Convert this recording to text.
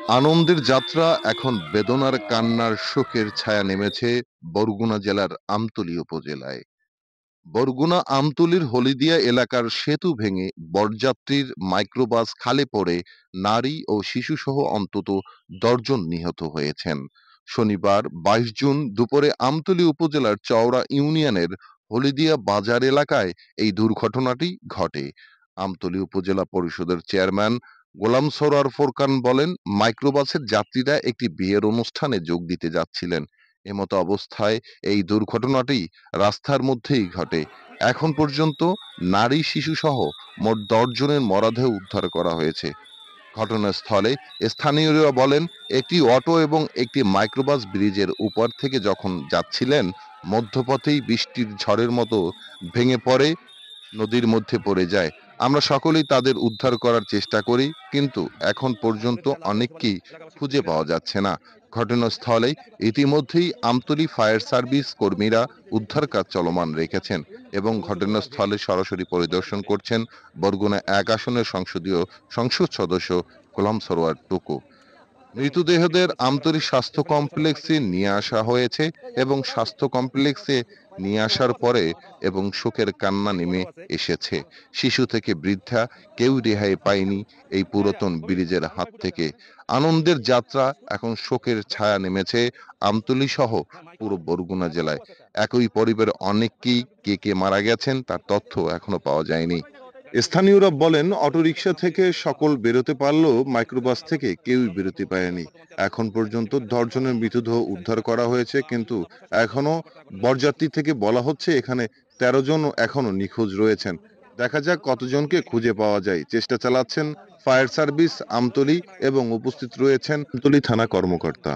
আনন্দের যাত্রা এখন বেদনার কান্নার শোকের ছায়া নেমেছে বরগুনা জেলার আমতলী উপজেলায়। বরগুনা আমতলীর হলিদিয়া এলাকার সেতু ভেঙে বরযাত্রীর মাইক্রোবাস খালে পড়ে নারী ও শিশুসহ অন্তত ১০ জন নিহত হয়েছেন। শনিবার ২২ জুন দুপুরে আমতলী উপজেলার চওড়া ইউনিয়নের হলিদিয়া বাজার এলাকায় এই দুর্ঘটনাটি ঘটে। আমতলী উপজেলা পরিষদের চেয়ারম্যান গোলাম সরোয়ার ফোরকান বলেন, মাইক্রোবাসের যাত্রীরা একটি বিয়ের অনুষ্ঠানে যোগ দিতে যাচ্ছিলেন। এমতো অবস্থায় এই দুর্ঘটনাটি রাস্তার মধ্যেই ঘটে। এখন পর্যন্ত নারী শিশুসহ মোট ১০ জনের মরদেহ উদ্ধার করা হয়েছে। ঘটনাস্থলে স্থানীয়রা বলেন, একটি অটো এবং একটি মাইক্রোবাস ব্রিজের উপর থেকে যখন যাচ্ছিলেন, মধ্যপথেই বৃষ্টির ঝড়ের মতো ভেঙে পড়ে নদীর মধ্যে পড়ে যায়। আমরা সকলেই তাদের উদ্ধার করার চেষ্টা করি, কিন্তু এখন পর্যন্ত অনেককেই খুঁজে পাওয়া যাচ্ছে না। ঘটনাস্থলে ইতিমধ্যেই আমতলী ফায়ার সার্ভিস কর্মীরা উদ্ধার কাজ চলমান রেখেছেন এবং ঘটনাস্থলে সরাসরি পরিদর্শন করছেন বরগুনা ১ আসনের সংসদ সদস্য গোলাম সরোয়ার টুকু। মৃতদেহদের আমতলী স্বাস্থ্য কমপ্লেক্সে নিয়ে আসা হয়েছে এবং স্বাস্থ্য কমপ্লেক্সে নিয়ে আসার পরে এবং শোকের কান্না নেমে এসেছে। শিশু থেকে বৃদ্ধা কেউ রেহাই পায়নি এই পুরাতন ব্রিজের হাত থেকে। আনন্দের যাত্রা এখন শোকের ছায়া নেমেছে আমতলী সহ পুরো বরগুনা জেলায়। একই পরিবারের অনেককেই কে মারা গেছেন তার তথ্য এখনো পাওয়া যায়নি। স্থানীয়রা বলেন, অটোরিকশা থেকে সকল বেরোতে পারলেও মাইক্রোবাস থেকে কেউই বেরোতে পারেনি। এখন পর্যন্ত ১০ জনের মৃতদেহ উদ্ধার করা হয়েছে, কিন্তু এখনো বরযাত্রী থেকে বলা হচ্ছে এখানে ১৩ জন এখনো নিখোঁজ রয়েছেন। দেখা যাক কতজনকে খুঁজে পাওয়া যায়। চেষ্টা চালাচ্ছেন ফায়ার সার্ভিস আমতলী এবং উপস্থিত রয়েছেন আমতলী থানা কর্মকর্তা।